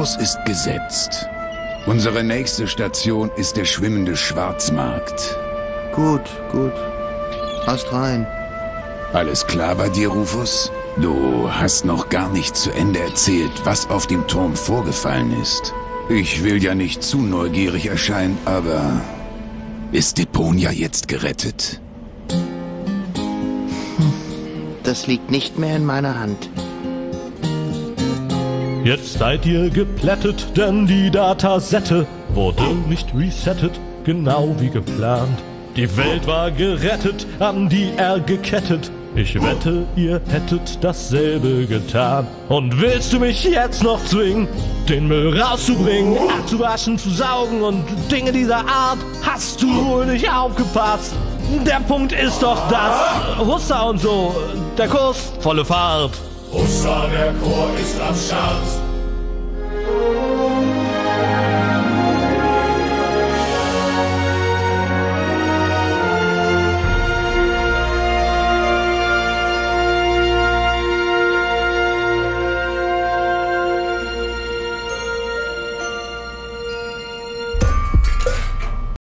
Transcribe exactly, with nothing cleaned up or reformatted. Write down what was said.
Kurs ist gesetzt. Unsere nächste Station ist der schwimmende Schwarzmarkt. Gut, gut. Passt rein. Alles klar bei dir, Rufus? Du hast noch gar nicht zu Ende erzählt, was auf dem Turm vorgefallen ist. Ich will ja nicht zu neugierig erscheinen, aber... Ist Deponia jetzt gerettet? Das liegt nicht mehr in meiner Hand. Jetzt seid ihr geplättet, denn die Datasette wurde nicht resettet, genau wie geplant. Die Welt war gerettet, an die er gekettet. Ich wette, ihr hättet dasselbe getan. Und willst du mich jetzt noch zwingen, den Müll rauszubringen, abzuwaschen, zu saugen und Dinge dieser Art? Hast du wohl nicht aufgepasst? Der Punkt ist doch das. Hussa und so, der Kurs, volle Fahrt. Hussa, der Chor ist am Start.